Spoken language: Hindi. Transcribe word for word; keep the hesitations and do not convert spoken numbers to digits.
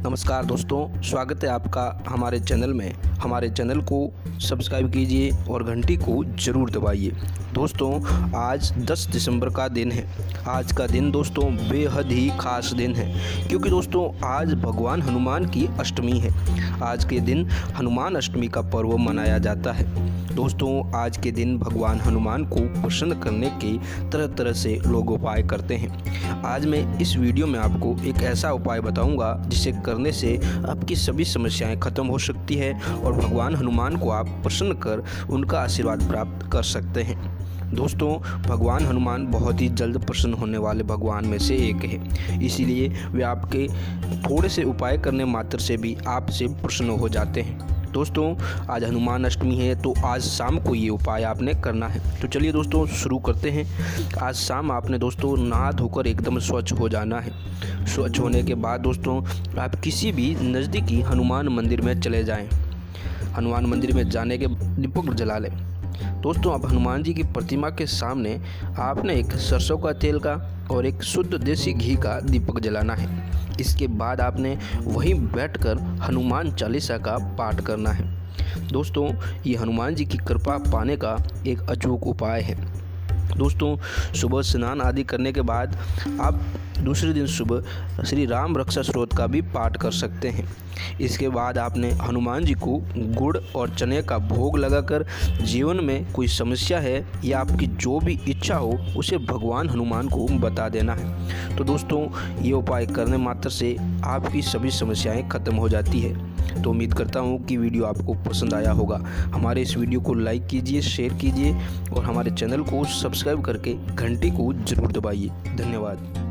नमस्कार दोस्तों, स्वागत है आपका हमारे चैनल में। हमारे चैनल को सब्सक्राइब कीजिए और घंटी को ज़रूर दबाइए। दोस्तों, आज दस दिसंबर का दिन है। आज का दिन दोस्तों बेहद ही खास दिन है, क्योंकि दोस्तों आज भगवान हनुमान की अष्टमी है। आज के दिन हनुमान अष्टमी का पर्व मनाया जाता है। दोस्तों, आज के दिन भगवान हनुमान को प्रसन्न करने के तरह तरह से लोग उपाय करते हैं। आज मैं इस वीडियो में आपको एक ऐसा उपाय बताऊंगा जिसे करने से आपकी सभी समस्याएं खत्म हो सकती है और भगवान हनुमान को आप प्रसन्न कर उनका आशीर्वाद प्राप्त कर सकते हैं। दोस्तों, भगवान हनुमान बहुत ही जल्द प्रसन्न होने वाले भगवान में से एक है, इसीलिए वे आपके थोड़े से उपाय करने मात्र से भी आपसे प्रसन्न हो जाते हैं। दोस्तों, आज हनुमान अष्टमी है, तो आज शाम को ये उपाय आपने करना है। तो चलिए दोस्तों शुरू करते हैं। आज शाम आपने दोस्तों नहा धोकर एकदम स्वच्छ हो जाना है। स्वच्छ होने के बाद दोस्तों आप किसी भी नज़दीकी हनुमान मंदिर में चले जाएं। हनुमान मंदिर में जाने के दीपक जला लें। दोस्तों, अब हनुमान जी की प्रतिमा के सामने आपने एक सरसों का तेल का और एक शुद्ध देसी घी का दीपक जलाना है। इसके बाद आपने वहीं बैठकर हनुमान चालीसा का पाठ करना है। दोस्तों, ये हनुमान जी की कृपा पाने का एक अचूक उपाय है। दोस्तों, सुबह स्नान आदि करने के बाद आप दूसरे दिन सुबह श्री राम रक्षा स्तोत्र का भी पाठ कर सकते हैं। इसके बाद आपने हनुमान जी को गुड़ और चने का भोग लगाकर जीवन में कोई समस्या है या आपकी जो भी इच्छा हो उसे भगवान हनुमान को बता देना है। तो दोस्तों, ये उपाय करने मात्र से आपकी सभी समस्याएं खत्म हो जाती है। तो उम्मीद करता हूँ कि वीडियो आपको पसंद आया होगा। हमारे इस वीडियो को लाइक कीजिए, शेयर कीजिए और हमारे चैनल को सब्सक्राइब करके घंटी को जरूर दबाइए। धन्यवाद।